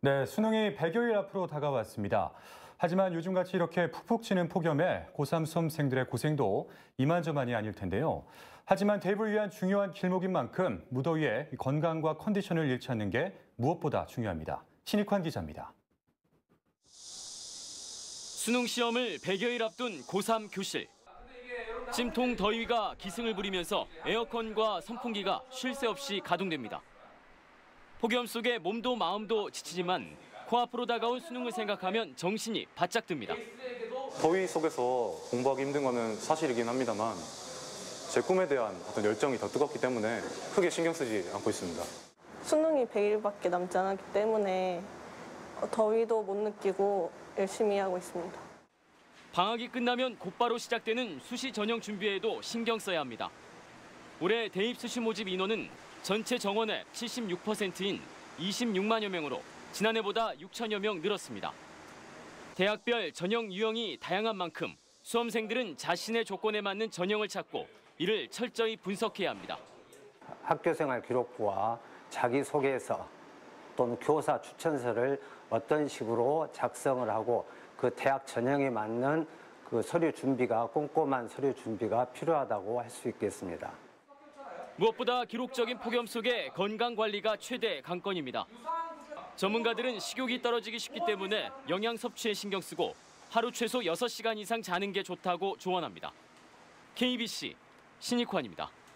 네, 수능이 100여일 앞으로 다가왔습니다. 하지만 요즘같이 이렇게 푹푹 치는 폭염에 고3 수험생들의 고생도 이만저만이 아닐 텐데요. 하지만 대입을 위한 중요한 길목인 만큼 무더위에 건강과 컨디션을 잃지 않는 게 무엇보다 중요합니다. 신익환 기자입니다. 수능 시험을 100여일 앞둔 고3 교실. 찜통 더위가 기승을 부리면서 에어컨과 선풍기가 쉴 새 없이 가동됩니다. 폭염 속에 몸도 마음도 지치지만 코앞으로 다가온 수능을 생각하면 정신이 바짝 듭니다. 더위 속에서 공부하기 힘든 거는 사실이긴 합니다만 제 꿈에 대한 어떤 열정이 더 뜨겁기 때문에 크게 신경 쓰지 않고 있습니다. 수능이 100일밖에 남지 않았기 때문에 더위도 못 느끼고 열심히 하고 있습니다. 방학이 끝나면 곧바로 시작되는 수시 전형 준비에도 신경 써야 합니다. 올해 대입 수시 모집 인원은 전체 정원의 76%인 26만여 명으로 지난해보다 6천여 명 늘었습니다. 대학별 전형 유형이 다양한 만큼 수험생들은 자신의 조건에 맞는 전형을 찾고 이를 철저히 분석해야 합니다. 학교생활 기록부와 자기소개서 또는 교사 추천서를 어떤 식으로 작성을 하고 그 대학 전형에 맞는 그 서류 준비가 꼼꼼한 서류 준비가 필요하다고 할 수 있겠습니다. 무엇보다 기록적인 폭염 속에 건강 관리가 최대 관건입니다. 전문가들은 식욕이 떨어지기 쉽기 때문에 영양 섭취에 신경 쓰고 하루 최소 6시간 이상 자는 게 좋다고 조언합니다. KBC 신익환입니다.